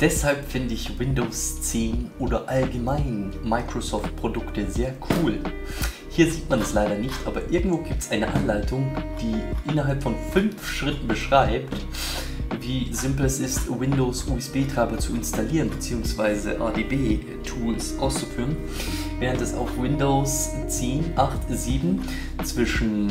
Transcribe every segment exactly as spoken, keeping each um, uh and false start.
Deshalb finde ich Windows zehn oder allgemein Microsoft-Produkte sehr cool. Hier sieht man es leider nicht, aber irgendwo gibt es eine Anleitung, die innerhalb von fünf Schritten beschreibt, wie simpel es ist, Windows U S B-Treiber zu installieren bzw. A D B-Tools auszuführen, während es auf Windows zehn, acht, sieben zwischen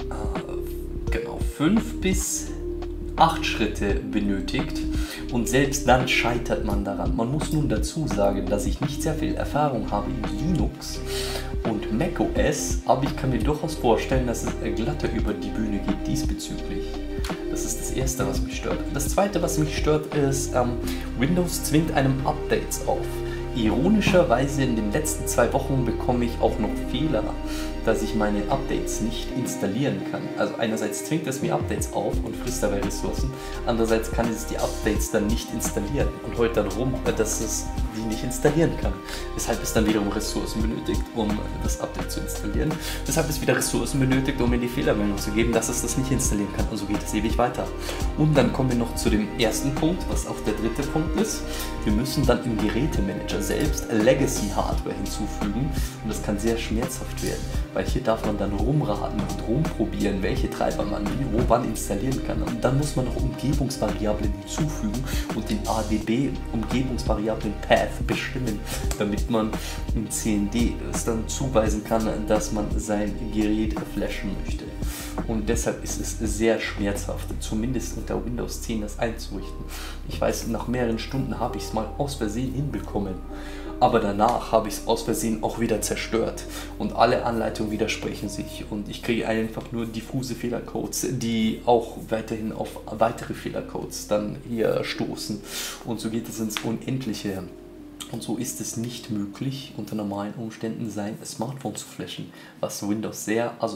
äh, genau fünf bis acht Schritte benötigt und selbst dann scheitert man daran. Man muss nun dazu sagen, dass ich nicht sehr viel Erfahrung habe in Linux und macOS, aber ich kann mir durchaus vorstellen, dass es glatter über die Bühne geht diesbezüglich. Das ist das Erste, was mich stört. Das Zweite, was mich stört, ist, ähm, Windows zwingt einem Updates auf. Ironischerweise in den letzten zwei Wochen bekomme ich auch noch Fehler, dass ich meine Updates nicht installieren kann. Also einerseits zwingt es mir Updates auf und frisst dabei Ressourcen, andererseits kann es die Updates dann nicht installieren und heult dann rum, dass es die nicht installieren kann. Weshalb es dann wiederum Ressourcen benötigt, um das Update zu installieren. Weshalb es wieder Ressourcen benötigt, um mir die Fehlermeldung zu geben, dass es das nicht installieren kann. Und so geht es ewig weiter. Und dann kommen wir noch zu dem ersten Punkt, was auch der dritte Punkt ist. Wir müssen dann im Gerätemanager selbst Legacy-Hardware hinzufügen und das kann sehr schmerzhaft werden, weil hier darf man dann rumraten und rumprobieren, welche Treiber man wie, wo, wann installieren kann. Und dann muss man noch Umgebungsvariablen hinzufügen und den A D B-Umgebungsvariablen Path bestimmen, damit man im C N D es dann zuweisen kann, dass man sein Gerät flashen möchte. Und deshalb ist es sehr schmerzhaft, zumindest unter Windows zehn das einzurichten. Ich weiß, nach mehreren Stunden habe ich es mal aus Versehen hinbekommen, aber danach habe ich es aus Versehen auch wieder zerstört und alle Anleitungen widersprechen sich und ich kriege einfach nur diffuse Fehlercodes, die auch weiterhin auf weitere Fehlercodes dann hier stoßen und so geht es ins Unendliche. Und so ist es nicht möglich, unter normalen Umständen sein Smartphone zu flashen, was Windows sehr, also